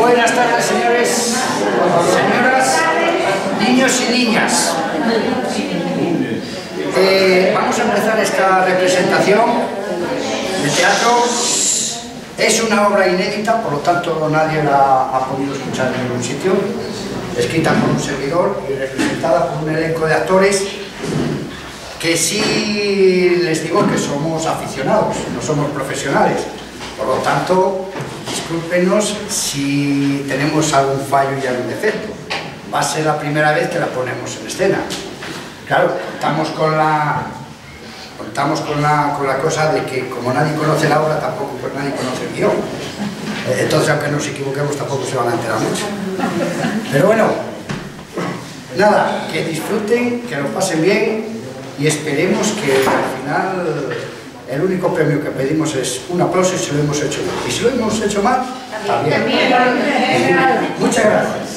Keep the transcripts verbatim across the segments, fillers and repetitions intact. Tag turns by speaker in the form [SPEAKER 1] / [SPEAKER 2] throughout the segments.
[SPEAKER 1] Buenas tardes, señores, señoras, niños y niñas. Eh, vamos a empezar esta representación de teatro. Es una obra inédita, por lo tanto nadie la ha podido escuchar en ningún sitio. Escrita por un servidor y representada por un elenco de actores que sí les digo que somos aficionados, no somos profesionales. Por lo tanto, discúlpenos si tenemos algún fallo y algún defecto. Va a ser la primera vez que la ponemos en escena. Claro, contamos con la, contamos con la, con la cosa de que como nadie conoce la obra, tampoco pues nadie conoce el guión. Entonces, aunque nos equivoquemos, tampoco se van a enterar mucho. Pero bueno, nada, que disfruten, que lo pasen bien y esperemos que al final el único premio que pedimos es un aplauso si lo hemos hecho bien. Y si lo hemos hecho mal, también. también. Muchas gracias.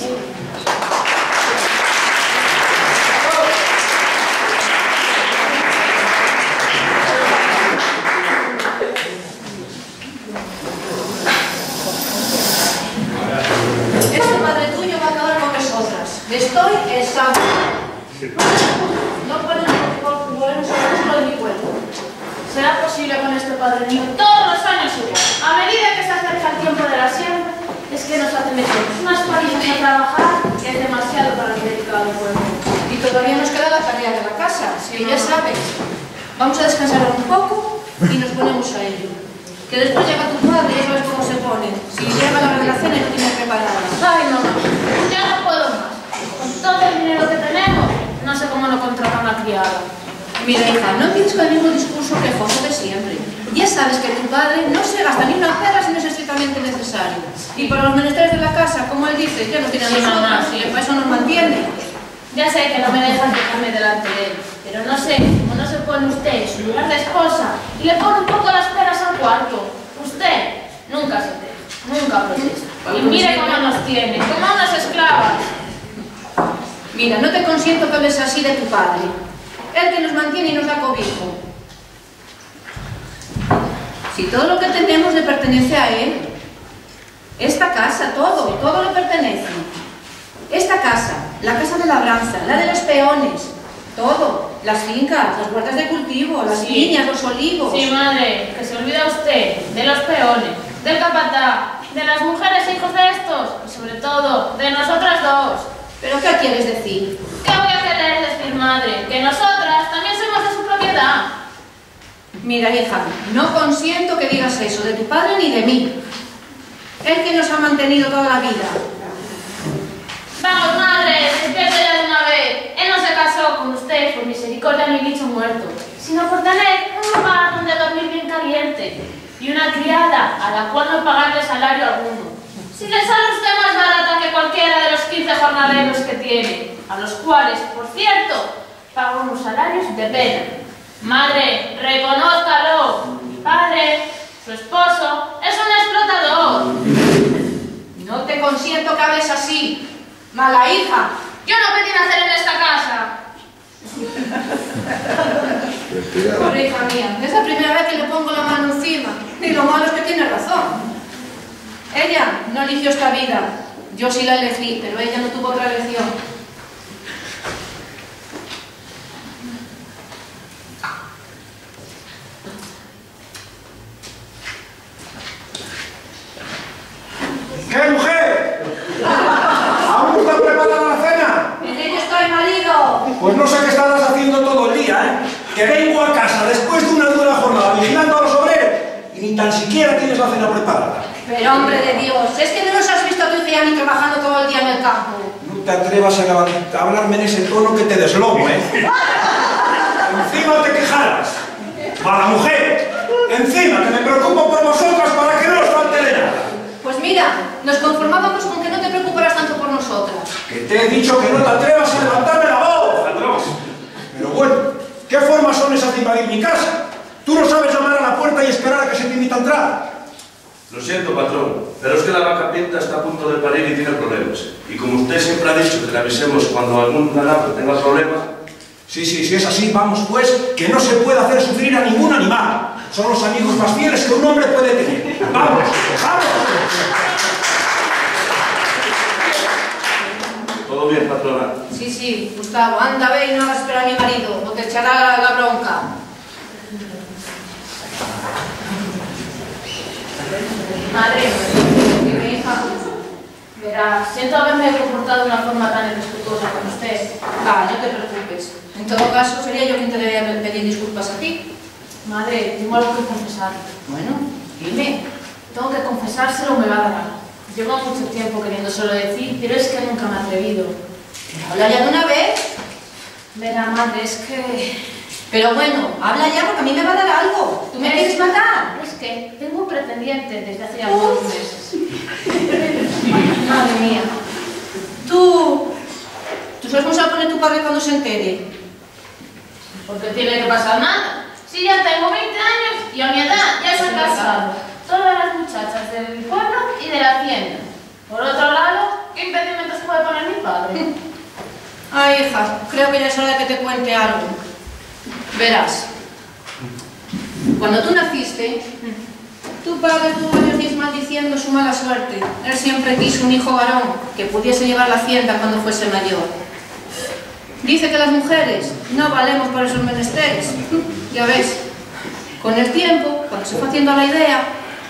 [SPEAKER 2] Este padre tuyo va a acabar con nosotras. Estoy exhausta. No puedo volver a de mi cuerpo. ¿Será posible con este padre mío todos los años igual? A medida que se acerca el tiempo de la siembra, es que nos hace meter unas palizas a trabajar que es demasiado para el delicado pueblo.
[SPEAKER 3] Y todavía nos queda la tarea de la casa,
[SPEAKER 2] Sí,
[SPEAKER 3] que
[SPEAKER 2] no.
[SPEAKER 3] ya sabes. Vamos a descansar un poco y nos ponemos a ello. Que después llega tu padre y ya sabes cómo se pone. Si llega la revelación y no tiene preparada.
[SPEAKER 2] Ay, mamá, ya no puedo más. Con todo el dinero que tenemos, no sé cómo no contrata una criada.
[SPEAKER 3] Mira, hija, no empieces con el mismo discurso quejoso de siempre. Ya sabes que tu padre no se gasta ni una perra si no es estrictamente necesario. Y para los menesteres de la casa, como él dice, ya no tiene a
[SPEAKER 2] Sí,
[SPEAKER 3] nosotros,
[SPEAKER 2] mamá,
[SPEAKER 3] y
[SPEAKER 2] sí.
[SPEAKER 3] para eso nos mantiene.
[SPEAKER 2] Ya sé que no me dejan quejarme delante de él, pero no sé cómo no se pone usted en su lugar de esposa y le pone un poco las peras al cuarto. Usted nunca se deja, nunca protesta. Y mire cómo nos tiene, como unas esclavas.
[SPEAKER 3] Mira, no te consiento que hables así de tu padre. Él que nos mantiene y nos da cobijo. Si todo lo que tenemos le pertenece a él, esta casa, todo, todo le pertenece. Esta casa, la casa de labranza, la de los peones, todo, las fincas, las huertas de cultivo, las
[SPEAKER 2] Sí.
[SPEAKER 3] viñas, los olivos.
[SPEAKER 2] Sí, madre, que se olvida usted de los peones, del capataz, de las mujeres hijos de estos y sobre todo de nosotras dos.
[SPEAKER 3] ¿Pero qué quieres decir?
[SPEAKER 2] ¿Qué voy a querer decir, madre? Que nosotras también somos de su propiedad.
[SPEAKER 3] Mira, hija, no consiento que digas eso de tu padre ni de mí. Él que nos ha mantenido toda la vida.
[SPEAKER 2] Vamos, madre, despierte ya de una vez. Él no se casó con usted por misericordia ni bicho muerto, sino por tener un lugar donde dormir bien caliente y una criada a la cual no pagarle salario alguno. Si le sale usted más barata que cualquiera de los quince jornaleros que tiene, a los cuales, por cierto, paga unos salarios de pena. Madre, reconózcalo. Mi padre, su esposo, es un explotador.
[SPEAKER 3] No te consiento que hables así, mala hija.
[SPEAKER 2] Yo no pedí nacer en esta casa.
[SPEAKER 3] Pobre hija mía, es la primera vez que le pongo la mano encima. Y lo malo es que tiene razón. Ella no eligió esta vida. Yo sí la elegí, pero ella no tuvo otra elección.
[SPEAKER 4] ¿Qué, mujer? ¿Aún no está preparada la cena?
[SPEAKER 3] En ello estoy, marido.
[SPEAKER 4] Pues no sé qué estarás haciendo todo el día, ¿eh? Que vengo a casa después de una dura jornada vigilando a los obreros y ni tan siquiera tienes la cena preparada.
[SPEAKER 3] Pero hombre de Dios, es que no nos has visto a tu hija y a mí trabajando todo el día en el campo.
[SPEAKER 4] No te atrevas a, a hablarme en ese tono que te deslomo, ¿eh? Encima te quejarás. Mala mujer. Encima que me preocupo por vosotras para que no os falte de nada.
[SPEAKER 3] Pues mira, nos conformábamos con que no te preocuparas tanto por nosotras.
[SPEAKER 4] Que te he dicho que no te atrevas a levantarme la voz, patrón. Pero bueno, ¿qué formas son esas de invadir mi casa? Tú no sabes llamar a la puerta y esperar a que se te invite a entrar.
[SPEAKER 5] Lo siento, patrón, pero es que la vaca pinta está a punto de parir y tiene problemas. Y como usted siempre ha dicho que le avisemos cuando algún ganado tenga problemas...
[SPEAKER 4] Sí, sí, si es así, vamos pues, que no se puede hacer sufrir a ningún animal. Son los amigos más fieles que un hombre puede tener. ¡Vamos! ¡Vamos!
[SPEAKER 5] patrona.
[SPEAKER 3] Sí, sí, Gustavo, anda, ve y no hagas esperar a mi marido, o te echará la bronca.
[SPEAKER 2] Madre, mi hija, verá, siento haberme comportado de una forma tan irrespetuosa con usted.
[SPEAKER 3] Ah, no te preocupes. En todo caso, sería yo quien te debía pedir disculpas a ti.
[SPEAKER 2] Madre, tengo algo que confesar.
[SPEAKER 3] Bueno, dime.
[SPEAKER 2] Tengo que confesárselo, me va a dar algo. Llevo mucho tiempo queriéndoselo decir, pero es que nunca me he atrevido.
[SPEAKER 3] ¿Habla ya de una vez?
[SPEAKER 2] Verá, madre, es que...
[SPEAKER 3] Pero bueno, habla ya porque a mí me va a dar algo. ¿Tú me quieres matar?
[SPEAKER 2] Es que tengo un pretendiente desde hace algunos meses. Madre mía.
[SPEAKER 3] Tú... ¿Tú sabes cómo se va a poner tu padre cuando se entere?
[SPEAKER 2] Porque tiene que pasar nada. Si ya tengo veinte años y a mi edad ya se han casado todas las muchachas del pueblo y de la hacienda. Por otro lado, ¿qué impedimentos puede poner mi padre?
[SPEAKER 3] Ay, hija, creo que ya es hora de que te cuente algo. Verás, cuando tú naciste, tu padre tuvo varios días maldiciendo su mala suerte. Él siempre quiso un hijo varón que pudiese llevar la hacienda cuando fuese mayor. Dice que las mujeres no valemos por esos menesteres. Ya ves, con el tiempo, cuando se fue haciendo la idea,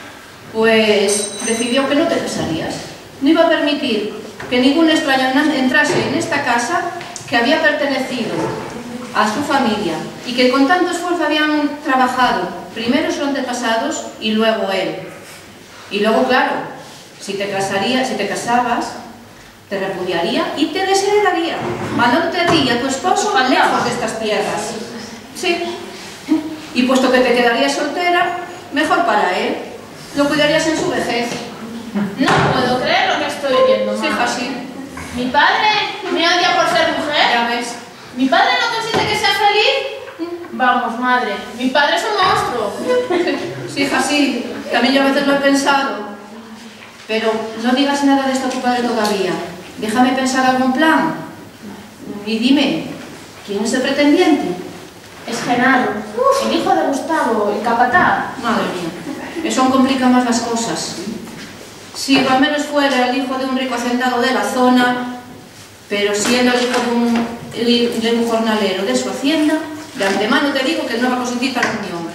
[SPEAKER 3] pues decidió que no te casarías. No iba a permitir que ningún extraño entrase en esta casa que había pertenecido a su familia y que con tanto esfuerzo habían trabajado, primero sus antepasados y luego él. Y luego, claro, si te casarías, si te casabas, te repudiaría y te desheredaría, mandándote a ti y a tu esposo lejos de estas tierras. Sí. Y puesto que te quedarías soltera, mejor para él. Lo cuidarías en su vejez.
[SPEAKER 2] No puedo creer lo que estoy oyendo,
[SPEAKER 3] Sí,
[SPEAKER 2] mamá.
[SPEAKER 3] así.
[SPEAKER 2] ¿Mi padre me odia por ser mujer?
[SPEAKER 3] Ya ves.
[SPEAKER 2] ¿Mi padre no consiente que sea feliz? Vamos, madre, mi padre es un monstruo.
[SPEAKER 3] Sí, hija, sí. También yo a veces lo he pensado. Pero no digas nada de esto a tu padre todavía. Déjame pensar algún plan. Y dime, ¿quién es el pretendiente?
[SPEAKER 2] Es Genaro, el hijo de Gustavo, el capataz.
[SPEAKER 3] Madre mía, eso complica más las cosas. Si al menos fuera el hijo de un rico hacendado de la zona, pero siendo el hijo de un, de un jornalero de su hacienda, de antemano te digo que no va a consentir tal unión.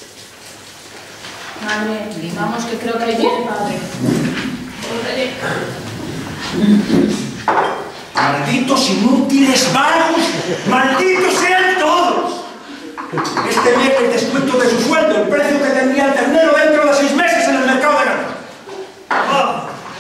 [SPEAKER 2] Madre, vamos que creo que ahí viene padre.
[SPEAKER 4] ¡Malditos inútiles vagos! ¡Malditos sean todos! Este viernes descuento de su sueldo el precio que tendría el ternero dentro de seis meses en el mercado de ganado. ¡Ah!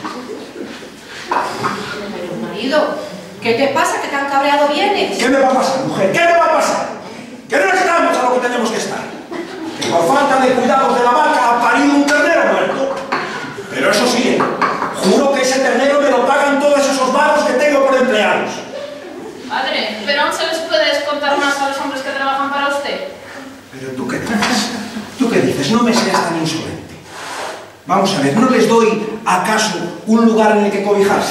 [SPEAKER 3] Pero, marido, ¿qué te pasa? ¿Que tan cabreado vienes?
[SPEAKER 4] ¿Qué me va a pasar, mujer? ¿Qué me va a pasar? Que no estamos a lo que tenemos que estar. Que por falta de cuidados de la vaca ha parido un ternero muerto. Pero eso sí, juro que ese ternero me lo pagan todos esos vagos que tengo por empleados.
[SPEAKER 2] Padre, pero aún se les puede descontar más a los hombres que trabajan para usted.
[SPEAKER 4] Pero tú qué dices, tú qué dices, no me seas tan insolente. Vamos a ver, ¿no les doy acaso un lugar en el que cobijarse?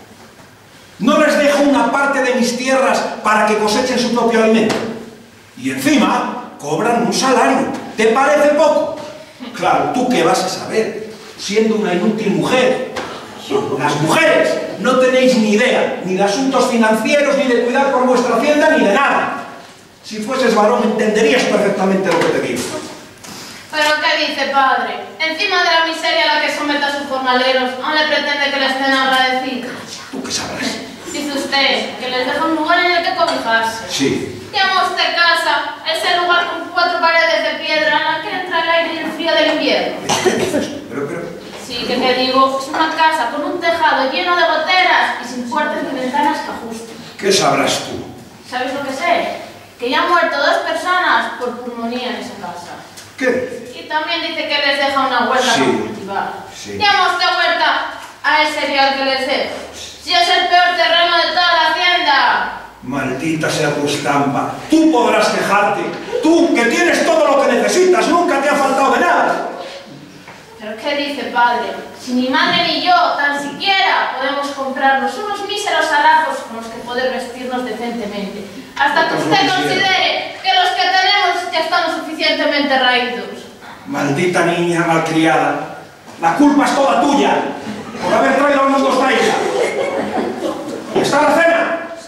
[SPEAKER 4] ¿No les dejo una parte de mis tierras para que cosechen su propio alimento? Y encima cobran un salario. ¿Te parece poco? Claro, ¿tú qué vas a saber? Siendo una inútil mujer. Las mujeres no tenéis ni idea, ni de asuntos financieros, ni de cuidar por vuestra hacienda, ni de nada. Si fueses varón entenderías perfectamente lo que te digo.
[SPEAKER 2] ¿Pero qué dice, padre? Encima de la miseria a la que somete a sus jornaleros, aún le pretende que les estén agradecidos.
[SPEAKER 4] ¿Tú qué sabrás?
[SPEAKER 2] Dice usted que les deja un lugar en el que cobijarse.
[SPEAKER 4] Sí.
[SPEAKER 2] Llama usted casa, ese lugar con cuatro paredes de piedra en la que entra el aire y el frío del invierno.
[SPEAKER 4] ¿Qué dices? Pero, pero...
[SPEAKER 2] Sí, que te digo, es una casa con un tejado lleno de goteras y sin puertas ni ventanas que ajusten.
[SPEAKER 4] ¿Qué sabrás tú?
[SPEAKER 2] ¿Sabes lo que sé? Que ya han muerto dos personas por pulmonía en esa casa.
[SPEAKER 4] ¿Qué?
[SPEAKER 2] Y también dice que les deja una huerta
[SPEAKER 4] Sí.
[SPEAKER 2] para cultivar.
[SPEAKER 4] Sí.
[SPEAKER 2] Llama usted huerta a ese cereal que les dejo. Si es el peor terreno de toda la hacienda.
[SPEAKER 4] Maldita sea tu estampa. Tú podrás quejarte. Tú, que tienes todo lo que necesitas, nunca te ha faltado de nada.
[SPEAKER 2] ¿Pero qué dice, padre? Si ni madre ni yo, tan siquiera, podemos comprarnos unos míseros harapos con los que poder vestirnos decentemente. Hasta que
[SPEAKER 4] Pues
[SPEAKER 2] usted
[SPEAKER 4] no quisiera.
[SPEAKER 2] considere que los que tenemos ya están lo suficientemente raídos.
[SPEAKER 4] Maldita niña malcriada. La culpa es toda tuya por haber traído a unos dos taisas. ¿Está la cena?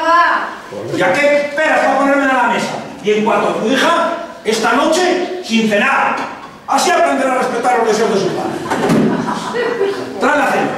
[SPEAKER 3] va.
[SPEAKER 4] ¿Y a qué esperas para ponerme a la mesa? Y en cuanto a tu hija, esta noche, sin cenar. Así aprenderá a respetar los deseos de su padre. Trae la cena.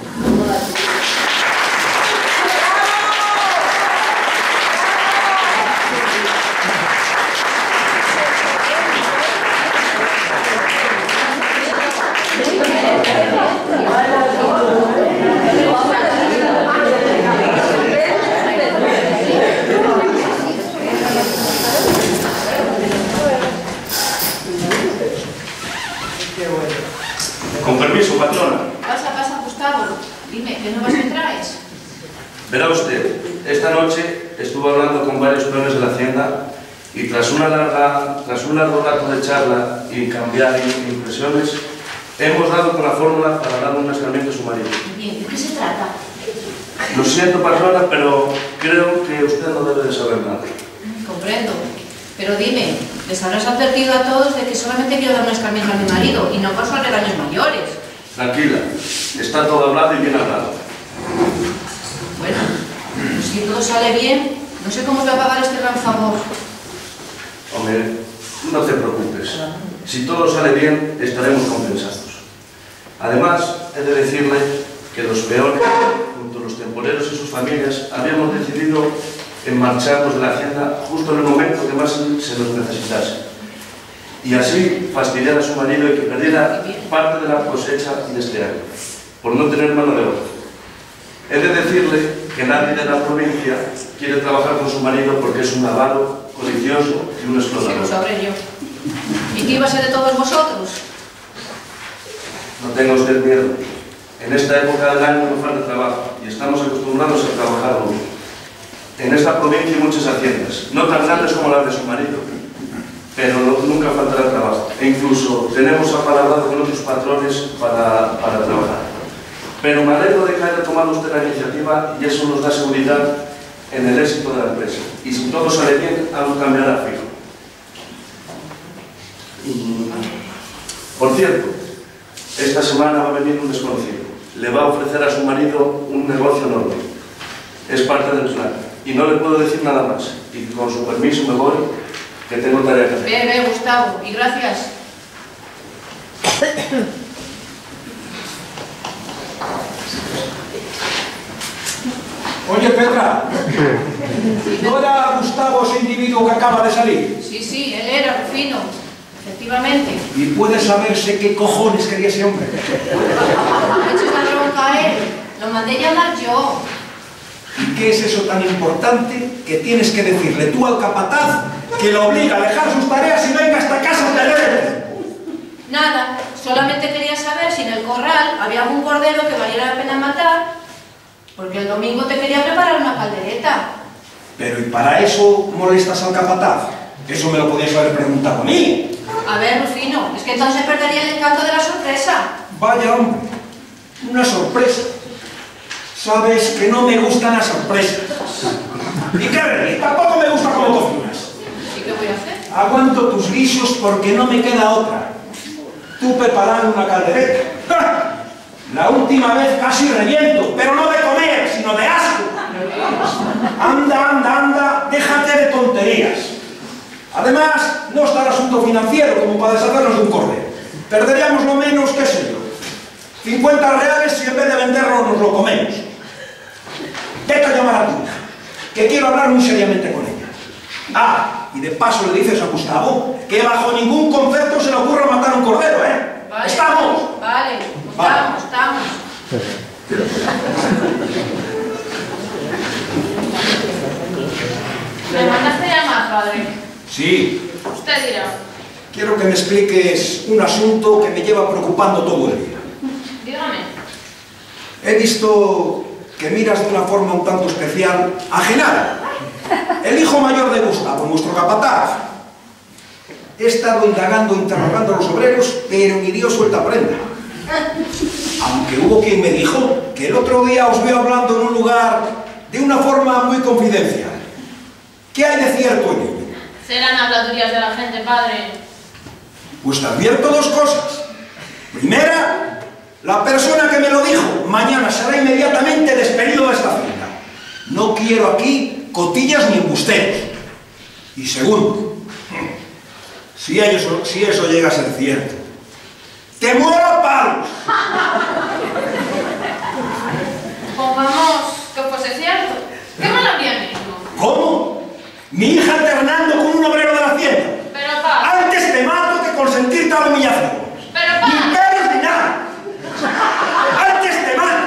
[SPEAKER 5] Con permiso, patrona.
[SPEAKER 3] Pasa, pasa, Gustavo. Dime, ¿qué nuevas me traes?
[SPEAKER 5] Verá usted, esta noche estuve hablando con varios peones de la hacienda y tras, una larga, tras un largo rato de charla y cambiar impresiones, hemos dado con la fórmula para dar un escarmiento a su marido.
[SPEAKER 3] Bien, ¿de qué se trata?
[SPEAKER 5] Lo siento, patrona, pero creo que usted no debe de saber nada.
[SPEAKER 3] Comprendo. Pero dime, les habrás advertido a todos de que solamente quiero dar un escarmiento a mi marido y no causarle daños mayores.
[SPEAKER 5] Tranquila, está todo hablado y bien hablado.
[SPEAKER 3] Bueno, pues si todo sale bien, no sé cómo os voy a pagar este gran favor.
[SPEAKER 5] Hombre, no te preocupes. Si todo sale bien, estaremos compensados. Además, he de decirle que los peones, junto a los temporeros y sus familias, habíamos decidido en marcharnos de la hacienda justo en el momento que más se nos necesitase. Y así fastidiar a su marido y que perdiera parte de la cosecha de este año, por no tener mano de obra. He de decirle que nadie de la provincia quiere trabajar con su marido porque es un avaro, codicioso y un explotador.
[SPEAKER 3] Sí, lo sabré yo. ¿Y qué iba a ser de todos vosotros?
[SPEAKER 5] No tenga usted miedo. En esta época del año no falta trabajo y estamos acostumbrados a trabajar mucho. En esta provincia hay muchas haciendas, no tan grandes como las de su marido, pero no, nunca faltará trabajo. E incluso tenemos apalabrado con otros patrones para, para trabajar. Pero me alegro de que haya tomado usted la iniciativa y eso nos da seguridad en el éxito de la empresa. Y si todo sale bien, algo cambiará fijo. Por cierto, esta semana va a venir un desconocido. Le va a ofrecer a su marido un negocio enorme. Es parte del plan. Y no le puedo decir nada más. Y con su permiso me voy, que tengo tarea que hacer.
[SPEAKER 3] Ve, ve, Gustavo, y gracias.
[SPEAKER 4] Oye, Petra, ¿no era Gustavo ese individuo que acaba de salir?
[SPEAKER 3] Sí, sí, él era Rufino, efectivamente.
[SPEAKER 4] ¿Y puede saberse qué cojones quería ese hombre?
[SPEAKER 3] Me eches la bronca a él, lo mandé llamar yo.
[SPEAKER 4] ¿Y qué es eso tan importante que tienes que decirle tú al capataz que lo obliga a dejar sus tareas y venga a esta casa a tener?
[SPEAKER 3] Nada, solamente quería saber si en el corral había algún cordero que valiera la pena matar, porque el domingo te quería preparar una caldereta.
[SPEAKER 4] Pero ¿y para eso molestas al capataz? Eso me lo podías haber preguntado a mí.
[SPEAKER 3] A ver, Rufino, es que entonces perdería el encanto de la sorpresa.
[SPEAKER 4] Vaya hombre, una sorpresa. Sabes que no me gustan las sorpresas. ¿Y qué ver? Tampoco me gusta cómo cocinas.
[SPEAKER 3] ¿Y qué voy a hacer?
[SPEAKER 4] Aguanto tus guisos porque no me queda otra. Tú preparando una caldereta. ¡Ja! La última vez casi reviento, pero no de comer, sino de asco. Anda, anda, anda, déjate de tonterías. Además, no está el asunto financiero como para deshacernos de un cordero. Perderíamos lo menos, qué sé yo, cincuenta reales si en vez de venderlo nos lo comemos. Vete a llamar a tu hija, que quiero hablar muy seriamente con ella. Ah, y de paso le dices a Gustavo que bajo ningún concepto se le ocurra matar un cordero, ¿eh?
[SPEAKER 3] Vale,
[SPEAKER 4] ¿Estamos?
[SPEAKER 3] Vale,
[SPEAKER 4] Vale.
[SPEAKER 3] estamos, estamos.
[SPEAKER 2] ¿Me mandaste llamar, padre?
[SPEAKER 4] Sí.
[SPEAKER 2] Usted dirá.
[SPEAKER 4] Quiero que me expliques un asunto que me lleva preocupando todo el día.
[SPEAKER 2] Dígame.
[SPEAKER 4] He visto que miras de una forma un tanto especial a Genaro, el hijo mayor de Gustavo, nuestro capataz. He estado indagando, interrogando a los obreros, pero ni Dios suelta prenda. Aunque hubo quien me dijo que el otro día os veo hablando en un lugar de una forma muy confidencial. ¿Qué hay de cierto en ello?
[SPEAKER 2] Serán habladurías de la gente, padre.
[SPEAKER 4] Pues te advierto dos cosas. Primera, la persona que me lo dijo mañana será inmediatamente despedido de esta hacienda. No quiero aquí cotillas ni embusteros. Y segundo, si, ellos, si eso llega a ser cierto, ¡te muero a palos!
[SPEAKER 2] Pongamos que fuese cierto. ¿Qué me lo habría dicho?
[SPEAKER 4] ¿Cómo? Mi hija alternando con un obrero de la hacienda.
[SPEAKER 2] Pero padre...
[SPEAKER 4] Antes te mato que consentir tal humillación.
[SPEAKER 2] Pero
[SPEAKER 4] Ni
[SPEAKER 2] padre...
[SPEAKER 4] pelos ni nada. Antes te mato.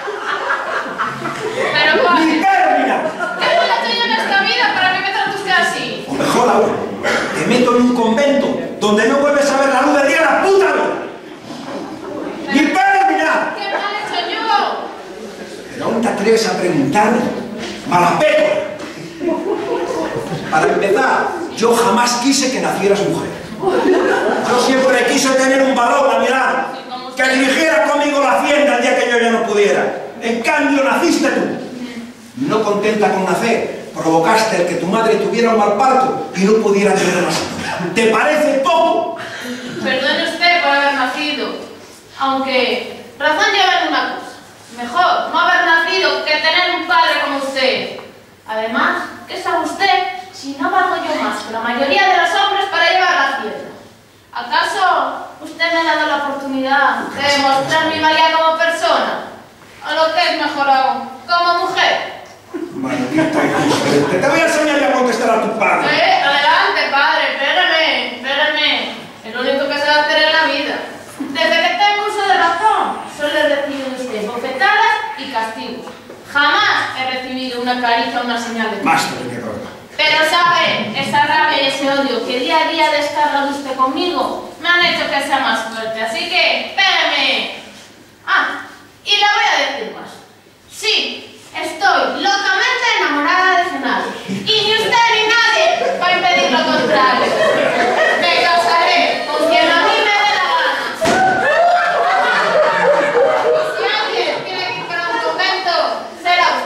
[SPEAKER 2] Pero padre...
[SPEAKER 4] Ni pelos ni nada.
[SPEAKER 2] ¿Qué no le he hecho yo en esta vida para que me trate usted así?
[SPEAKER 4] O mejor aún, te meto en un convento donde no vuelves a ver la luz del día la puta vida. Ni pelos ni nada.
[SPEAKER 2] ¿Qué mal he hecho yo?
[SPEAKER 4] Pero aún te atreves a preguntarme, malapeco. Para empezar, yo jamás quise que nacieras mujer. Yo siempre quise tener un varón a mi lado, que dirigiera conmigo la hacienda el día que yo ya no pudiera. En cambio, naciste tú. No contenta con nacer, provocaste el que tu madre tuviera un mal parto y no pudiera tener más. ¿Te parece poco?
[SPEAKER 2] Perdone usted por haber nacido, aunque razón lleva en una cosa. Mejor no haber nacido que tener un padre como usted. Además, ¿qué sabe usted si no valgo yo más que la mayoría de los hombres para llevar la hacienda? ¿Acaso usted me ha dado la oportunidad de demostrar mi valía como persona? O lo que es mejor aún, como mujer.
[SPEAKER 4] Maldita inocente. Te voy a enseñar a contestar a tu padre.
[SPEAKER 2] Eh, adelante, padre, espérame, espérame. Es lo único que se va a hacer en la vida. Desde que tengo uso de razón, solo he recibido de usted bofetadas y castigos. Jamás he recibido una caricia o una señal de
[SPEAKER 4] Más te que robar.
[SPEAKER 2] Pero sabe, esa rabia y ese odio que día a día descarga de usted conmigo me han hecho que sea más fuerte. Así que, espérame. Ah, y le voy a decir más. Sí, estoy locamente enamorada de Genaro. Y ni usted ni nadie va a impedir lo contrario. Me casaré con quien a mí me dé la gana. Si alguien tiene que ir para un convento, será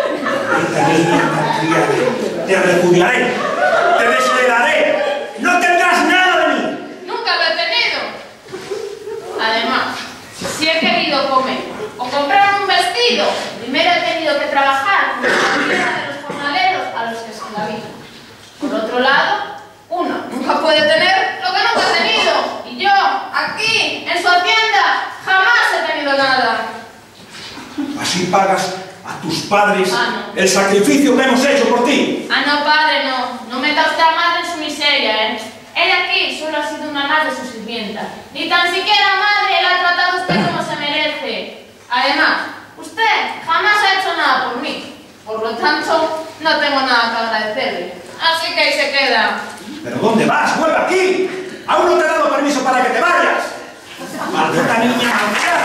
[SPEAKER 2] usted.
[SPEAKER 4] Te repudiaré, te desheredaré, no tendrás nada de mí.
[SPEAKER 2] Nunca lo he tenido. Además, si he querido comer o comprar un vestido, primero he tenido que trabajar con la mayoría de los jornaleros a los que esclavizan. Por otro lado, uno nunca puede tener lo que nunca ha tenido. Y yo, aquí, en su hacienda, jamás he tenido nada.
[SPEAKER 4] Así pagas a tus padres
[SPEAKER 2] Ah, no.
[SPEAKER 4] el sacrificio que hemos hecho por ti.
[SPEAKER 2] Ah, no, padre, no. No meta usted a madre en su miseria, ¿eh? Ella aquí solo ha sido una madre su sirvienta. Ni tan siquiera madre la ha tratado usted como se merece. Además, usted jamás ha hecho nada por mí. Por lo tanto, no tengo nada que agradecerle. Así que ahí se queda.
[SPEAKER 4] ¿Pero dónde vas? ¡Vuelve aquí! ¡Aún no te he dado permiso para que te vayas! ¡Maldita niña malcriada!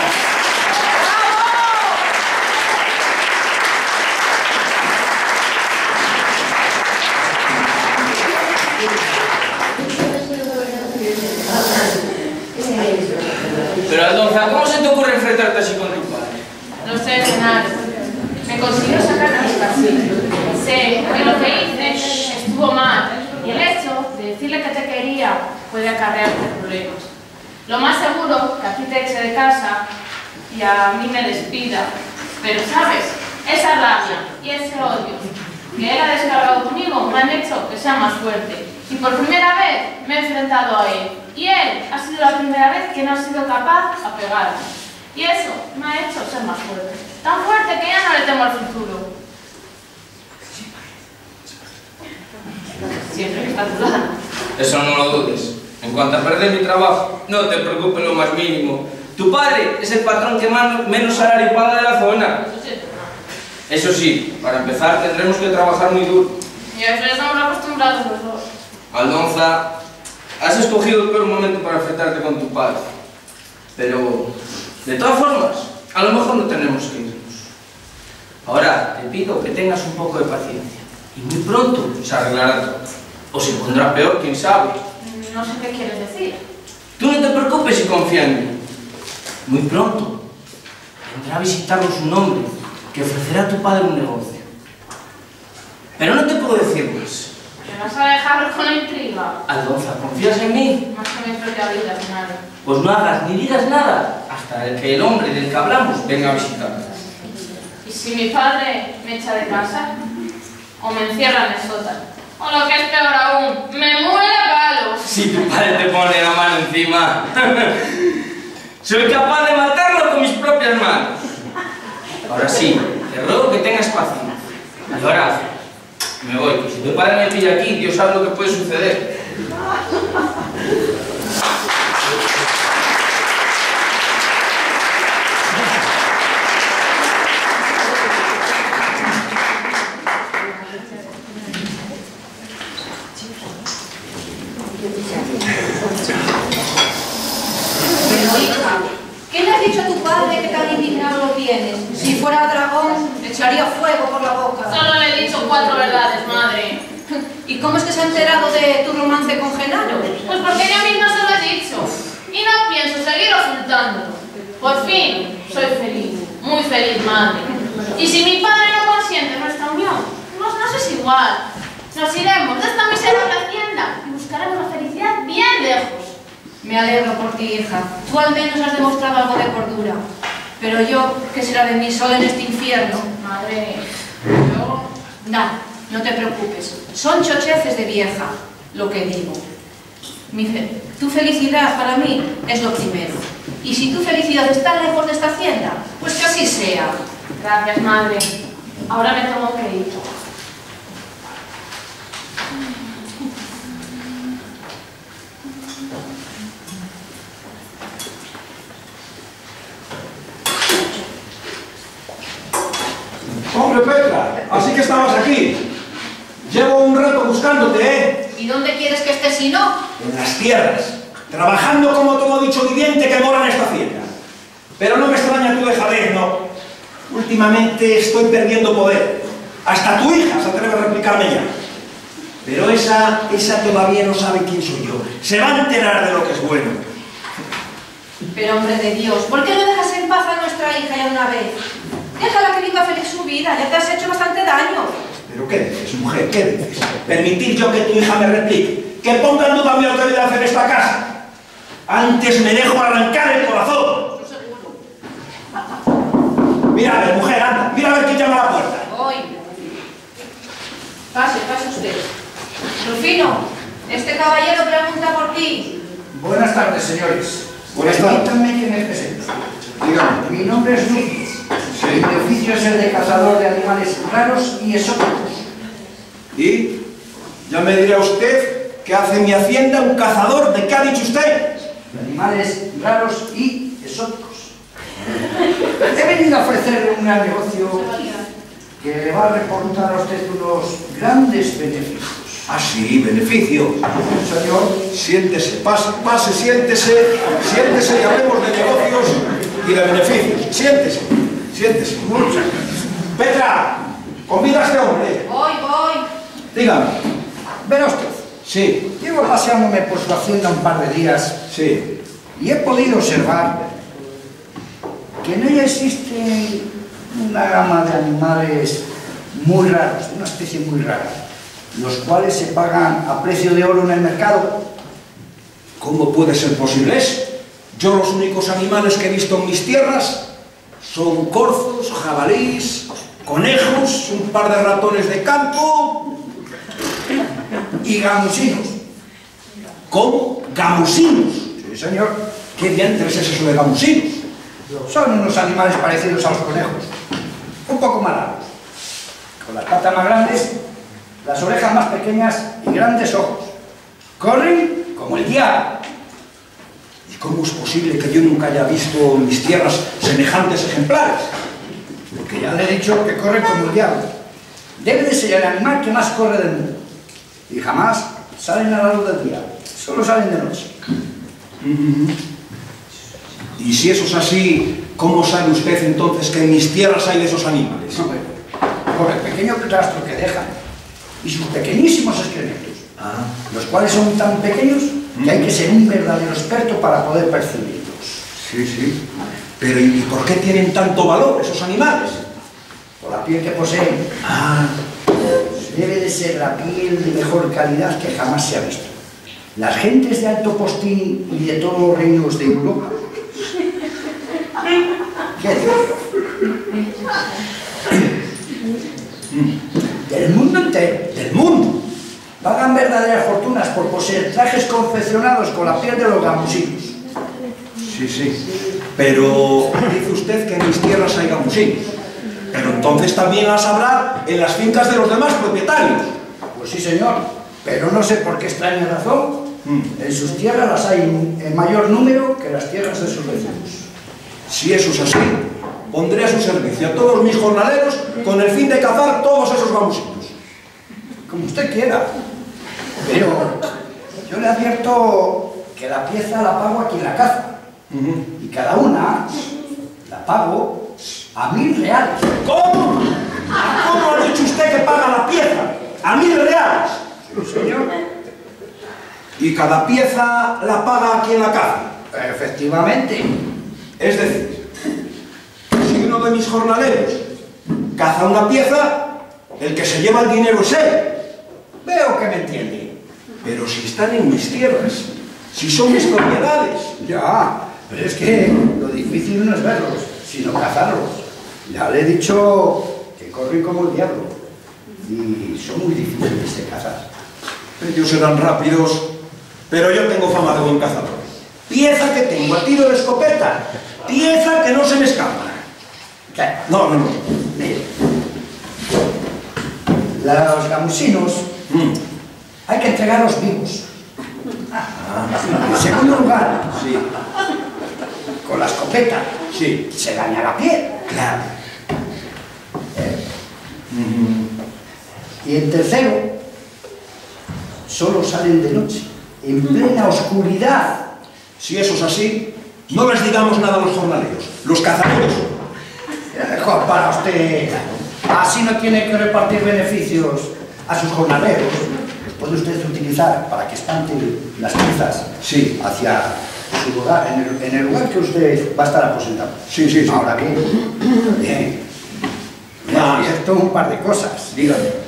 [SPEAKER 6] Pero Aldonza, ¿cómo se te ocurre enfrentarte así con tu padre?
[SPEAKER 2] No sé, Genaro. Me consiguió sacar de mis casillas. Sé que lo que hice estuvo mal. Y el hecho de decirle que te quería puede acarrearte problemas. Lo más seguro que a ti te eche de casa y a mí me despida. Pero, ¿sabes? Esa rabia y ese odio que él ha descargado conmigo me han hecho que sea más fuerte. Y por primera vez me he enfrentado a él. Y él ha sido la primera vez que no ha sido capaz a pegarme. Y eso me ha hecho ser más fuerte. Tan fuerte que ya no le temo al futuro. Siempre que está a tu lado.
[SPEAKER 6] Eso no lo dudes. En cuanto a perder mi trabajo, no te preocupes lo más mínimo. Tu padre es el patrón que man- menos salario paga de la zona.
[SPEAKER 2] Eso sí.
[SPEAKER 6] Eso sí, para empezar tendremos que trabajar muy duro.
[SPEAKER 2] Y a eso ya estamos acostumbrados los dos.
[SPEAKER 6] Aldonza, has escogido el peor momento para enfrentarte con tu padre. Pero, de todas formas, a lo mejor no tenemos que irnos. Ahora, te pido que tengas un poco de paciencia. Y muy pronto se arreglará todo. O se pondrá peor, quién sabe.
[SPEAKER 2] No sé qué quieres decir.
[SPEAKER 6] Tú no te preocupes y confía en mí. Muy pronto vendrá a visitarnos un hombre que ofrecerá a tu padre un negocio. Pero no te puedo decir más.
[SPEAKER 2] ¿Me vas a dejar con la intriga?
[SPEAKER 6] Aldonza, ¿confías en mí?
[SPEAKER 2] Más que mi propia vida, Genaro.
[SPEAKER 6] Pues no hagas ni digas nada hasta que el hombre del que hablamos venga a visitarnos.
[SPEAKER 2] ¿Y si mi padre me echa de casa? o me encierran en el sótano. O lo que es peor aún, me muere a palos.
[SPEAKER 6] Si tu padre te pone la mano encima, soy capaz de matarlo con mis propias manos. Ahora sí, te ruego que tengas paciencia. Y ahora, me voy, que si tu padre me pilla aquí, Dios sabe lo que puede suceder.
[SPEAKER 3] Pero hija, ¿qué le has dicho a tu padre que tan indignado lo tienes? Si fuera dragón, le echaría fuego por la boca.
[SPEAKER 2] Solo le he dicho cuatro verdades, madre.
[SPEAKER 3] ¿Y cómo es que se ha enterado de tu romance con Genaro?
[SPEAKER 2] Pues porque yo misma se lo he dicho. Y no pienso seguir ocultándolo. Por fin, soy feliz. Muy feliz, madre. Y si mi padre no consiente nuestra unión, nos, nos es igual. Nos iremos de esta miserable hacienda y buscaremos la felicidad bien lejos.
[SPEAKER 3] Me alegro por ti, hija. Tú al menos has demostrado algo de cordura. Pero yo, ¿qué será de mí solo en este infierno?
[SPEAKER 2] Madre, yo...
[SPEAKER 3] Nada, no te preocupes. Son chocheces de vieja, lo que digo. Mi fe... Tu felicidad para mí es lo primero. Y si tu felicidad está lejos de esta hacienda, pues que así sea.
[SPEAKER 2] Gracias, madre. Ahora me tengo que ir.
[SPEAKER 4] Hombre, Petra, así que estabas aquí. Llevo un rato buscándote, ¿eh?
[SPEAKER 3] ¿Y dónde quieres que esté si no?
[SPEAKER 4] En las tierras, trabajando como todo dicho viviente que mora en esta hacienda. Pero no me extraña tu dejadez, ¿no? Últimamente estoy perdiendo poder. Hasta tu hija se atreve a replicarme ya. Pero esa, esa todavía no sabe quién soy yo. Se va a enterar de lo que es bueno.
[SPEAKER 3] Pero, hombre de Dios, ¿por qué no dejas en paz a nuestra hija ya una vez? Déjala que viva feliz su vida, ya te has hecho bastante daño.
[SPEAKER 4] ¿Pero qué dices, mujer? ¿Qué dices? ¿Permitir yo que tu hija me replique? ¿Que ponga en duda mi autoridad en esta casa? Antes me dejo arrancar el corazón.
[SPEAKER 3] Eso seguro.
[SPEAKER 4] Mira a ver, mujer, anda. Mira a ver quién llama a la puerta.
[SPEAKER 3] Voy. Pase, pase usted. Rufino, este caballero pregunta por ti.
[SPEAKER 1] Buenas tardes, señores.
[SPEAKER 4] Buenas tardes.
[SPEAKER 1] Permítanme que me presente.
[SPEAKER 4] Dígame.
[SPEAKER 1] Mi nombre es Rufino. Mi oficio es el de cazador de animales raros y exóticos.
[SPEAKER 4] Y ya me dirá usted que hace en mi hacienda un cazador. ¿De qué ha dicho usted?
[SPEAKER 1] De animales raros y exóticos. He venido a ofrecerle un gran negocio que le va a reportar a usted unos grandes beneficios.
[SPEAKER 4] Ah, sí, beneficio.
[SPEAKER 1] Señor,
[SPEAKER 4] Siéntese, pase, pase, siéntese, siéntese y hablemos de negocios y de beneficios. Siéntese, siéntese.
[SPEAKER 1] muchas gracias.
[SPEAKER 4] Petra, convida a este hombre.
[SPEAKER 3] Voy, voy.
[SPEAKER 4] Dígame.
[SPEAKER 1] Verá usted,
[SPEAKER 4] Sí,
[SPEAKER 1] llevo paseándome por su hacienda un par de días
[SPEAKER 4] sí.
[SPEAKER 1] y he podido observar que en ella existe una gama de animales muy raros, de una especie muy rara, los cuales se pagan a precio de oro en el mercado.
[SPEAKER 4] ¿Cómo puede ser posible eso? Yo los únicos animales que he visto en mis tierras son corzos, jabalís, conejos, un par de ratones de campo
[SPEAKER 1] Y gamusinos.
[SPEAKER 4] ¿Cómo? ¿Gamusinos?
[SPEAKER 1] Sí, señor.
[SPEAKER 4] ¿Qué diantres es eso de gamusinos?
[SPEAKER 1] Son unos animales parecidos a los conejos, un poco más largos, con las patas más grandes, las orejas más pequeñas y grandes ojos. Corren como el diablo.
[SPEAKER 4] ¿Y cómo es posible que yo nunca haya visto en mis tierras semejantes ejemplares?
[SPEAKER 1] Porque ya le he dicho que corren como el diablo. Debe de ser el animal que más corre del mundo. Y jamás salen a la luz del día, solo salen de noche.
[SPEAKER 4] Y si eso es así, ¿cómo sabe usted entonces que en mis tierras hay de esos animales?
[SPEAKER 1] No, por el pequeño rastro que dejan y sus pequeñísimos excrementos,
[SPEAKER 4] Ah.
[SPEAKER 1] los cuales son tan pequeños que hay que ser un verdadero experto para poder percibirlos.
[SPEAKER 4] Sí, sí. Pero ¿y por qué tienen tanto valor esos animales?
[SPEAKER 1] Por la piel que poseen,
[SPEAKER 4] Ah,
[SPEAKER 1] debe de ser la piel de mejor calidad que jamás se ha visto. Las gentes de Alto Postín y de todos los reinos de Europa, ¿qué digo? Del mundo entero entero, del mundo. Pagan verdaderas fortunas por poseer trajes confeccionados con la piel de los gamusinos.
[SPEAKER 4] Sí, sí. Pero dice usted que en mis tierras hay gamusinos. Pero entonces también las habrá en las fincas de los demás propietarios.
[SPEAKER 1] Pues sí, señor. Pero no sé por qué extraña razón. Mm. En sus tierras las hay en mayor número que las tierras de sus vecinos.
[SPEAKER 4] Si eso es así, pondré a su servicio a todos mis jornaleros con el fin de cazar todos esos gamusinos.
[SPEAKER 1] Como usted quiera. Pero yo le advierto que la pieza la pago aquí en la caza. Uh-huh. Y cada una la pago a mil reales.
[SPEAKER 4] ¿Cómo? ¿Cómo ha dicho usted que paga la pieza? ¿A mil reales?
[SPEAKER 1] Sí, señor.
[SPEAKER 4] ¿Y cada pieza la paga aquí en la caza?
[SPEAKER 1] Efectivamente.
[SPEAKER 4] Es decir, si uno de mis jornaleros caza una pieza, el que se lleva el dinero es él.
[SPEAKER 1] Veo que me entiende.
[SPEAKER 4] Pero si están en mis tierras, si son mis propiedades.
[SPEAKER 1] Ya, pero es que lo difícil no es verlos, sino cazarlos. Ya le he dicho que corren como el diablo y son muy difíciles de cazar.
[SPEAKER 4] Ellos serán rápidos, pero yo tengo fama de buen cazador. Pieza que tengo a tiro de escopeta, pieza que no se me escapa.
[SPEAKER 1] ¿Qué?
[SPEAKER 4] No, no, no.
[SPEAKER 1] Mire, los gamusinos mm. hay que entregarlos vivos.
[SPEAKER 4] Ah,
[SPEAKER 1] en segundo lugar,
[SPEAKER 4] sí.
[SPEAKER 1] con la escopeta
[SPEAKER 4] sí.
[SPEAKER 1] se daña la piel.
[SPEAKER 4] Claro.
[SPEAKER 1] ¿Eh? Mm-hmm. Y en tercero, solo salen de noche, en plena oscuridad.
[SPEAKER 4] Si eso es así, no les digamos nada a los jornaleros, los cazadores.
[SPEAKER 1] Mejor para usted. Así no tiene que repartir beneficios a sus jornaleros. Los puede usted utilizar para que espanten las piezas
[SPEAKER 4] sí.
[SPEAKER 1] hacia su lugar, en el, en el lugar que usted va a estar aposentado.
[SPEAKER 4] Sí, sí, sí.
[SPEAKER 1] Ahora bien, bien. Me ha abierto un par de cosas.
[SPEAKER 4] Dígame.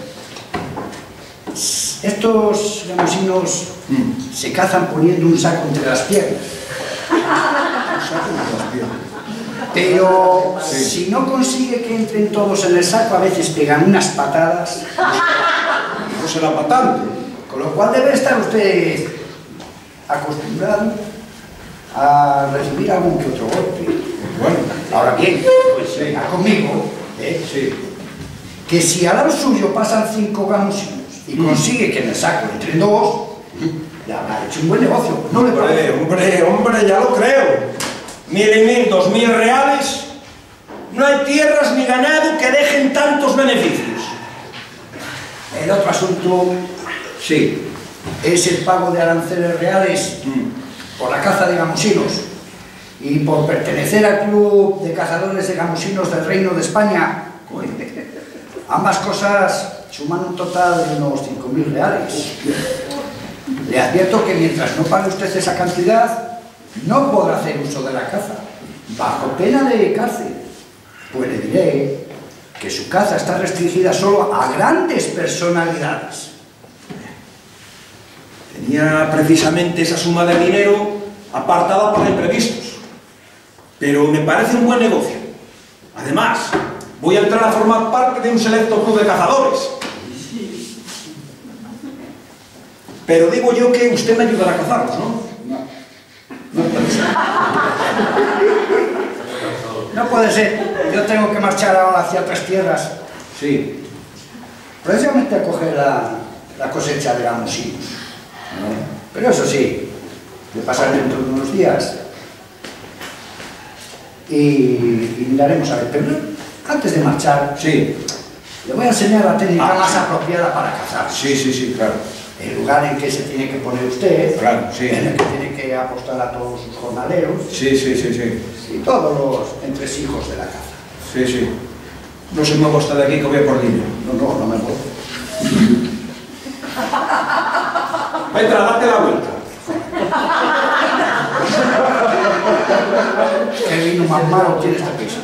[SPEAKER 1] Estos gamusinos mm. se cazan poniendo un saco entre las piernas.
[SPEAKER 4] Un saco entre las piernas.
[SPEAKER 1] Pero sí. si no consigue que entren todos en el saco, a veces pegan unas patadas.
[SPEAKER 4] No será patante.
[SPEAKER 1] Con lo cual debe estar usted acostumbrado a recibir algún que otro golpe.
[SPEAKER 4] Bueno,
[SPEAKER 1] ahora bien, pues sí. venga conmigo, ¿eh?
[SPEAKER 4] sí.
[SPEAKER 1] que si al lado suyo pasan cinco gamusinos y mm. consigue que en el saco entren dos, ya habrá hecho un buen negocio. No le
[SPEAKER 4] parece. Hombre, hombre, ya lo creo. Mil y mil, dos mil reales. No hay tierras ni ganado que dejen tantos beneficios.
[SPEAKER 1] El otro asunto
[SPEAKER 4] sí.
[SPEAKER 1] es el pago de aranceles reales mm. por la caza de gamusinos y por pertenecer al club de cazadores de gamusinos del Reino de España. Ambas cosas suman un total de unos cinco mil reales. Le advierto que mientras no pague usted esa cantidad, no podrá hacer uso de la caza, bajo pena de cárcel. Pues le diré que su caza está restringida solo a grandes personalidades.
[SPEAKER 4] Tenía precisamente esa suma de dinero apartada para imprevistos, pero me parece un buen negocio. Además, voy a entrar a formar parte de un selecto club de cazadores. Pero digo yo que usted me ayudará a cazarlos, ¿no?
[SPEAKER 1] No. No puede ser. No puede ser. Yo tengo que marchar ahora hacia otras tierras.
[SPEAKER 4] Sí.
[SPEAKER 1] Precisamente a coger la, la cosecha de gamusinos. ¿No? Pero eso sí, de pasar dentro de unos días. Y, y miraremos a ver. Pero antes de marchar,
[SPEAKER 4] sí.
[SPEAKER 1] le voy a enseñar la técnica
[SPEAKER 4] ah,
[SPEAKER 1] más
[SPEAKER 4] sí.
[SPEAKER 1] apropiada para cazar.
[SPEAKER 4] Sí, sí, sí, claro.
[SPEAKER 1] El lugar en que se tiene que poner usted,
[SPEAKER 4] claro, sí.
[SPEAKER 1] en el que tiene que apostar a todos sus jornaleros.
[SPEAKER 4] Sí, sí, sí, sí.
[SPEAKER 1] Y todos los entresijos de la caza.
[SPEAKER 4] Sí, sí. No se mueva usted de aquí que voy a por línea.
[SPEAKER 1] No, no, no me muevo.
[SPEAKER 4] Entra, date la vuelta.
[SPEAKER 1] ¿Qué vino más malo tiene esta pieza?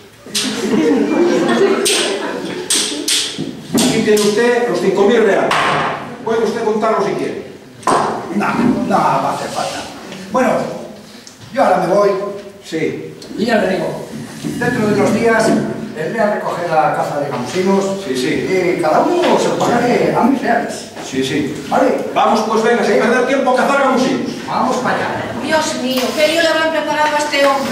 [SPEAKER 4] Aquí tiene usted los cinco mil reales. Puede usted contarlo si quiere.
[SPEAKER 1] No, no va a hacer falta. Bueno, yo ahora me voy.
[SPEAKER 4] Sí.
[SPEAKER 1] Y ya le digo, dentro de unos días vendré a recoger la caza de camusinos.
[SPEAKER 4] Sí, sí.
[SPEAKER 1] Y cada uno se lo pagaré a mis reales.
[SPEAKER 4] Sí, sí.
[SPEAKER 1] ¿Vale?
[SPEAKER 4] Vamos, pues venga, sin perder tiempo a cazar camusinos.
[SPEAKER 1] Vamos para allá.
[SPEAKER 3] Dios mío, ¿qué lío le habrán preparado a este hombre?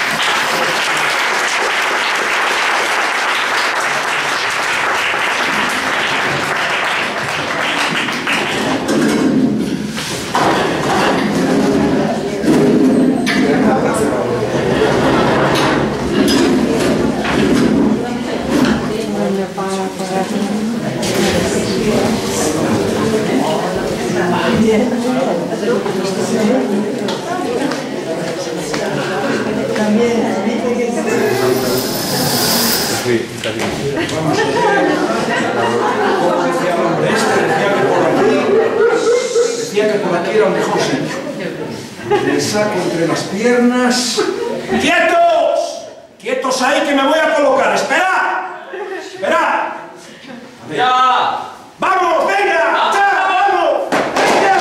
[SPEAKER 4] Decía que por aquí era el mejor sitio. Le saco entre las piernas. ¡Quietos! ¡Quietos ahí que me voy a colocar! ¡Espera! ¡Espera!
[SPEAKER 6] ¡Ya!
[SPEAKER 4] ¡Vamos, venga! ¡Ya, vamos! ¡Venga!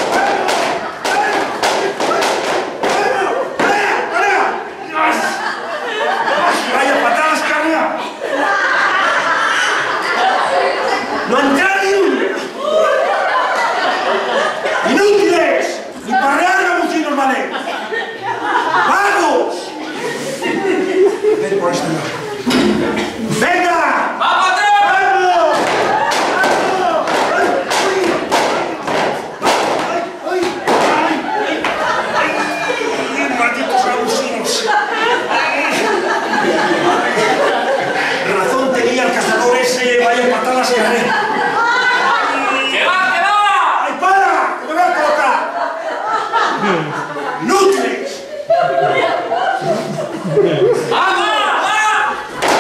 [SPEAKER 4] ¡Vaya patadas, carga! ¡No entra ni uno! ¡Inútiles! ¡Ni parrear camusinos, vale! ¡Vamos! Ven por este lado. ¡Venga!
[SPEAKER 6] ¡Vamos atrás!
[SPEAKER 4] ¡Vamos! ¡Malditos camusinos! Razón tenía el cazador ese, vaya patadas que haré.
[SPEAKER 6] ¡Que va, que va!
[SPEAKER 4] ¡Ay, para! ¡Que me voy a colocar! ¡Inútiles!
[SPEAKER 6] ¡Vamos! ¡Va!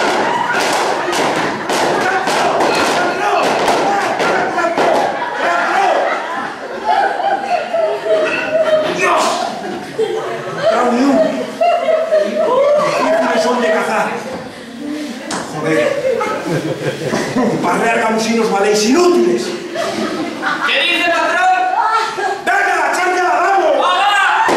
[SPEAKER 4] ¡Dios! ¡Claro, ni uno! ¿Qué son de cazar? Joder. Parrear camusinos valéis inútiles.
[SPEAKER 6] ¿Qué dice, patrón?
[SPEAKER 4] ¡Venga, charla! ¡Vamos!
[SPEAKER 6] ¡Va, va!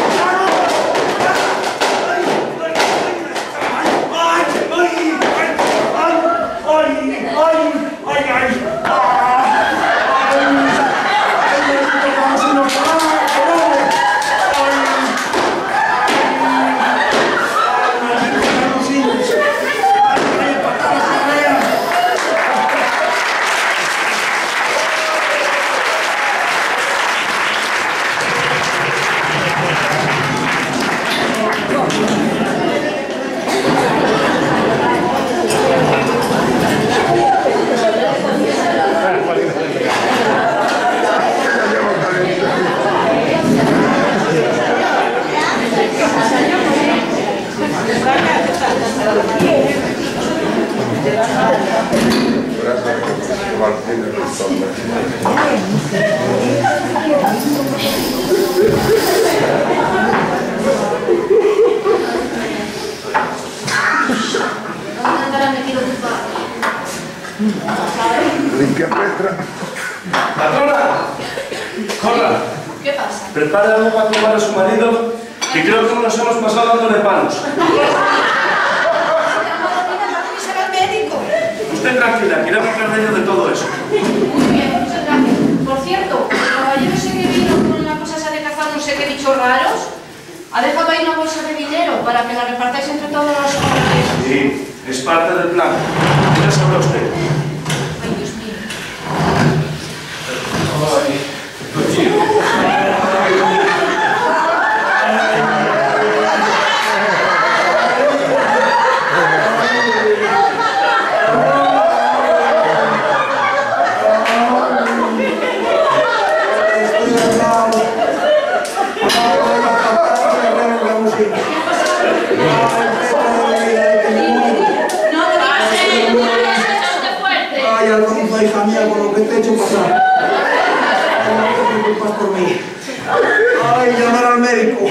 [SPEAKER 7] Limpia Petra.
[SPEAKER 5] ¡Patrona! ¡Corra!
[SPEAKER 3] ¿Qué pasa?
[SPEAKER 5] Prepara algo para tomar a su marido, que creo que nos hemos pasado dándole palos. Usted tranquila, que iremos perdiendo de todo eso.
[SPEAKER 3] Muy bien, muchas gracias. Por cierto, el caballero ese que vino con una cosa esa de cazar no sé qué bichos raros, ha dejado ahí una bolsa de dinero para que la repartáis entre todos los jóvenes.
[SPEAKER 5] Sí, es parte del plan. Ya sabrá usted.
[SPEAKER 3] Ay, Dios mío.
[SPEAKER 4] Ay, Alonso, hija mía, con lo que te he hecho pasar. No te preocupas por mí. Ay, llamar al médico.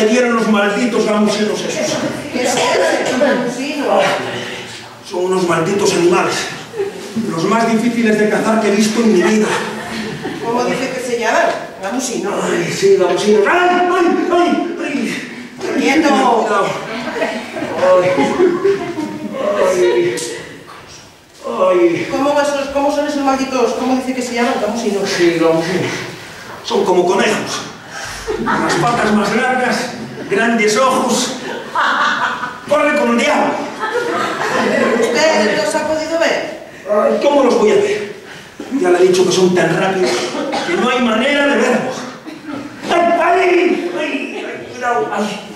[SPEAKER 4] me dieron los malditos gamusinos esos.
[SPEAKER 8] ¿Qué es eso, gamusino?
[SPEAKER 4] Son unos malditos animales. Los más difíciles de cazar que he visto en mi vida.
[SPEAKER 8] ¿Cómo dice que se llaman? Gamusino.
[SPEAKER 4] Ay, sí, gamusinos. ¡Ay, ay, ay! ay.
[SPEAKER 8] ¡Quieto!
[SPEAKER 4] Cuidado. Ay, ay, ay.
[SPEAKER 8] ¿Cómo, esos, ¿Cómo son esos malditos? ¿Cómo dice que se llaman? Gamusinos.
[SPEAKER 4] Sí, gamusinos. Son como conejos. Las patas más largas, grandes ojos. Corren con el diablo.
[SPEAKER 8] ¿Usted los ha podido ver?
[SPEAKER 4] Ay, ¿cómo los voy a ver? Ya le he dicho que son tan rápidos que no hay manera de verlos. ¡Ay, ay! ¡Ay, ay, cuidado! ¡Ay,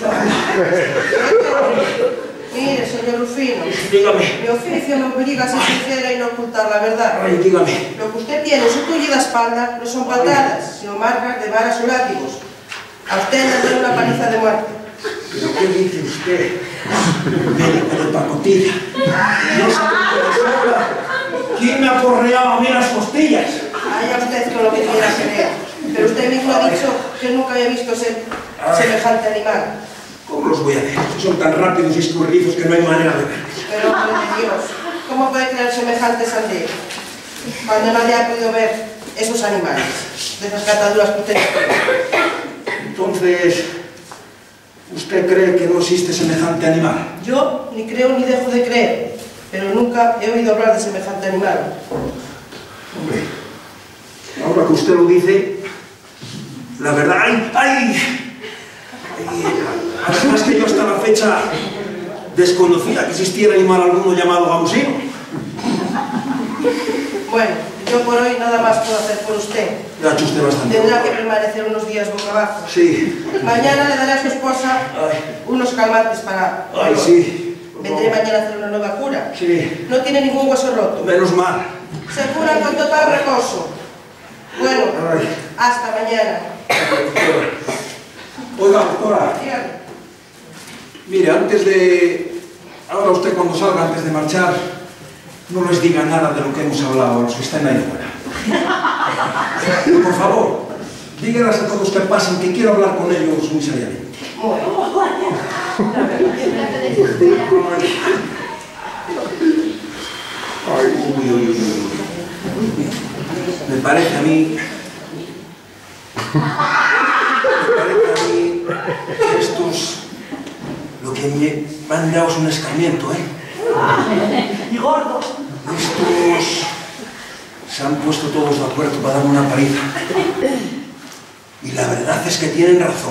[SPEAKER 8] Mire, señor Rufino.
[SPEAKER 4] dígame!
[SPEAKER 8] Mi oficio me obliga a ser sincera y no ocultar la verdad.
[SPEAKER 4] Ay, dígame.
[SPEAKER 8] Lo que usted tiene en su tullida espalda no son patadas, sino marcas de varas o látigos. A usted le dan una paliza de muerte.
[SPEAKER 4] ¿Pero qué dice usted? Médico de pacotilla. No sabe qué me sobra. ¿Quién me ha porreado a mí las costillas?
[SPEAKER 8] Vaya usted con lo que quiera creer. Pero usted mismo ha dicho que nunca había visto se- semejante animal.
[SPEAKER 4] ¿Cómo los voy a ver? Son tan rápidos y escurridizos que no hay manera de verlos.
[SPEAKER 8] Pero, hombre de Dios, ¿cómo puede creer semejante sandía? Cuando nadie ha podido ver esos animales, de esas cataduras que usted tiene.
[SPEAKER 4] Entonces, ¿usted cree que no existe semejante animal?
[SPEAKER 8] Yo ni creo ni dejo de creer, pero nunca he oído hablar de semejante animal.
[SPEAKER 4] Hombre, ahora que usted lo dice, la verdad, ¡ay! ¡Ay! Además que yo hasta la fecha desconocía que existiera animal alguno llamado gamusino.
[SPEAKER 8] Bueno, yo por hoy nada más puedo hacer por usted.
[SPEAKER 4] Ya ha hecho usted bastante.
[SPEAKER 8] Tendrá que permanecer unos días boca abajo.
[SPEAKER 4] Sí.
[SPEAKER 8] Mañana le daré a su esposa
[SPEAKER 4] Ay.
[SPEAKER 8] unos calmantes para...
[SPEAKER 4] Ay, sí.
[SPEAKER 8] Vendré mañana a hacer una nueva cura.
[SPEAKER 4] Sí.
[SPEAKER 8] No tiene ningún hueso roto.
[SPEAKER 4] Menos mal.
[SPEAKER 8] Se cura con total reposo. Bueno,
[SPEAKER 4] Ay.
[SPEAKER 8] hasta mañana.
[SPEAKER 4] Oiga, doctora.
[SPEAKER 8] Dígame.
[SPEAKER 4] Mire, antes de... Ahora usted cuando salga, antes de marchar, no les diga nada de lo que hemos hablado a los que estén ahí fuera. Pero, por favor, díganles a todos que pasen que quiero hablar con ellos muy seriamente. Ay, uy, uy, uy, uy. Me parece a mí... Me parece a mí que estos... Lo que me han dado es un escarmiento, ¿eh?
[SPEAKER 8] Y gordo.
[SPEAKER 4] Estos... Se han puesto todos de acuerdo para darme una paliza. Y la verdad es que tienen razón.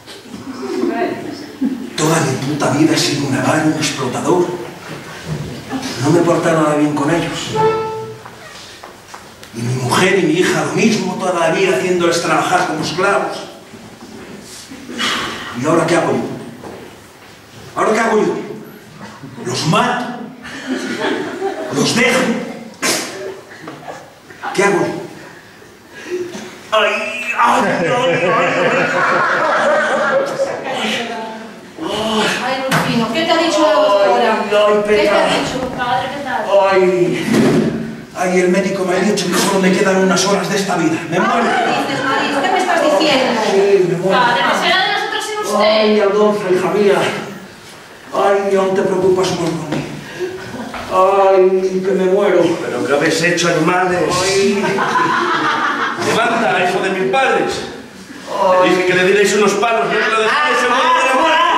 [SPEAKER 4] Toda mi puta vida he sido un avaro, un explotador. No me he portado nada bien con ellos. Y mi mujer y mi hija lo mismo, toda la vida haciéndoles trabajar como esclavos. ¿Y ahora qué hago yo? ¿Ahora qué hago yo? ¿Los mato? ¿Los dejo? ¿Qué hago? ¡Ay! ¡Ay! ¡Ay!
[SPEAKER 3] Ay, Rufino, ¿qué te ha dicho la doctora?
[SPEAKER 4] Ay,
[SPEAKER 3] ¿Qué te ha
[SPEAKER 4] Petra.
[SPEAKER 3] dicho?
[SPEAKER 2] Padre, ¿qué tal?
[SPEAKER 4] ¡Ay! ¡Ay! El médico me ha dicho que solo me quedan unas horas de esta vida. ¡Me muero!
[SPEAKER 3] ¿Qué dices, Maris? ¿Qué me estás diciendo?
[SPEAKER 4] Sí, me muero.
[SPEAKER 2] Padre, no será de nosotros sin usted.
[SPEAKER 4] ¡Ay, Aldonza, hija mía! ¡Ay, no te preocupas por mí! ¡Ay, que me muero!
[SPEAKER 5] ¿Pero qué habéis hecho, animales?
[SPEAKER 4] ¡Ay!
[SPEAKER 5] ¡Levanta, hijo de mis padres! Le dije que le dierais unos palos, no que lo dejarais en medio de la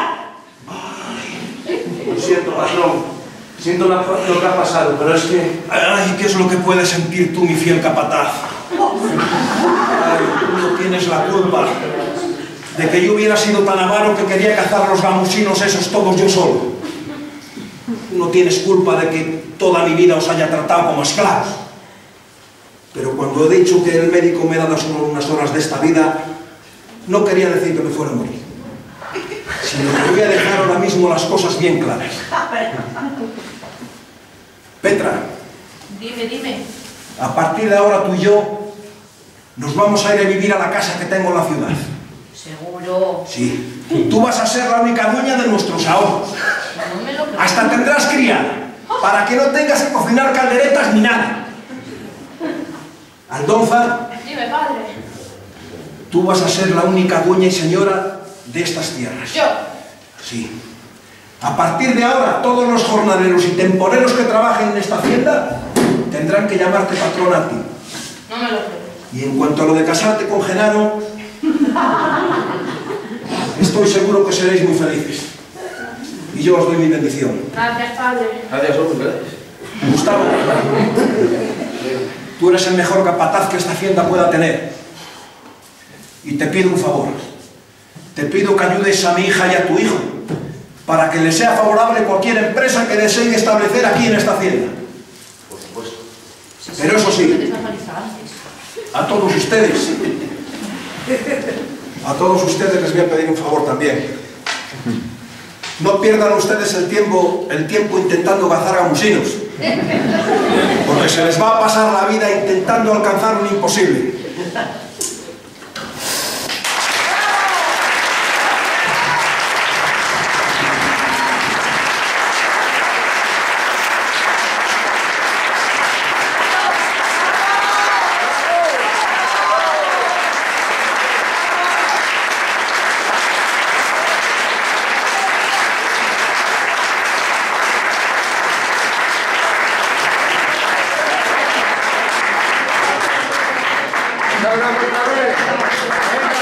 [SPEAKER 5] muerte. Lo siento, patrón. Siento la- lo que ha pasado, pero es que...
[SPEAKER 4] ¡Ay, qué es lo que puedes sentir tú, mi fiel capataz! ¡Ay, tú no tienes la culpa de que yo hubiera sido tan avaro que quería cazar los gamusinos esos todos yo solo! Tú no tienes culpa de que toda mi vida os haya tratado como esclavos. Pero cuando he dicho que el médico me ha dado solo unas horas de esta vida, no quería decir que me fuera a morir, sino que voy a dejar ahora mismo las cosas bien claras. Petra,
[SPEAKER 3] Dime, dime.
[SPEAKER 4] a partir de ahora tú y yo nos vamos a ir a vivir a la casa que tengo en la ciudad.
[SPEAKER 3] Seguro.
[SPEAKER 4] Sí, tú vas a ser la única dueña de nuestros ahorros.
[SPEAKER 3] No me lo creo.
[SPEAKER 4] Hasta tendrás criada, para que no tengas que cocinar calderetas ni nada. Aldonza,
[SPEAKER 2] Dime, padre.
[SPEAKER 4] tú vas a ser la única dueña y señora de estas tierras.
[SPEAKER 8] Yo.
[SPEAKER 4] Sí. A partir de ahora, todos los jornaleros y temporeros que trabajen en esta hacienda tendrán que llamarte patrón a ti.
[SPEAKER 2] No me lo creo.
[SPEAKER 4] Y en cuanto a lo de casarte con Genaro, estoy seguro que seréis muy felices. Y yo os doy mi bendición.
[SPEAKER 2] Gracias, padre.
[SPEAKER 6] Gracias, hombre.
[SPEAKER 4] Gustavo, tú eres el mejor capataz que esta hacienda pueda tener. Y te pido un favor. Te pido que ayudes a mi hija y a tu hijo para que les sea favorable cualquier empresa que deseen establecer aquí en esta hacienda.
[SPEAKER 5] Por supuesto.
[SPEAKER 4] Pero eso sí, a todos ustedes, a todos ustedes les voy a pedir un favor también. No pierdan ustedes el tiempo, el tiempo intentando cazar gamusinos, porque se les va a pasar la vida intentando alcanzar un imposible.
[SPEAKER 7] ¡Otra vez!